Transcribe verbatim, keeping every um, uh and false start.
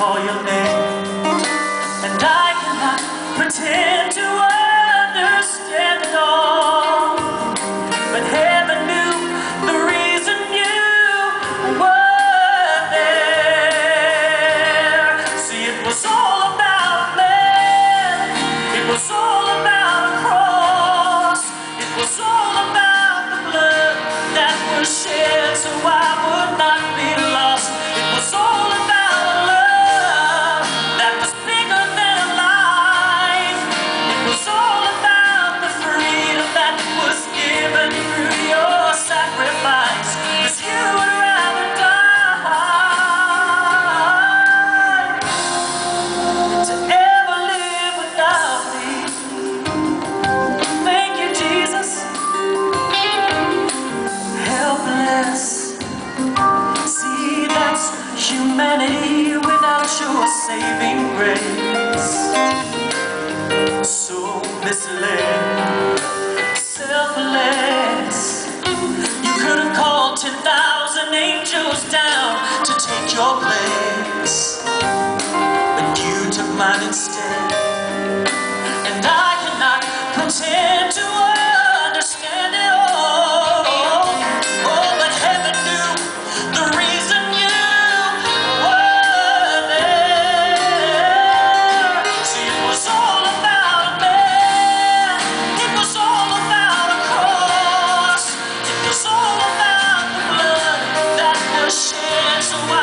call your name, and I cannot pretend to understand it all, but heaven knew the reason you were there. See, it was all about man, it was all about a cross, it was all about the blood that was shed so I would not be lost. It was all about a love that was bigger than life. It was all about the freedom that was given through your sacrifice, 'cause you would rather die than to ever live without me. Thank you, Jesus. Helpless. See, that's humanity without your saving grace. So misled, selfless. You could have called ten thousand angels down to take your place, but you took mine instead. And I cannot pretend to understand it all. Oh, but heaven knew the reason you were there. See, it was all about a man, it was all about a cross, it was all about the blood that was shed so I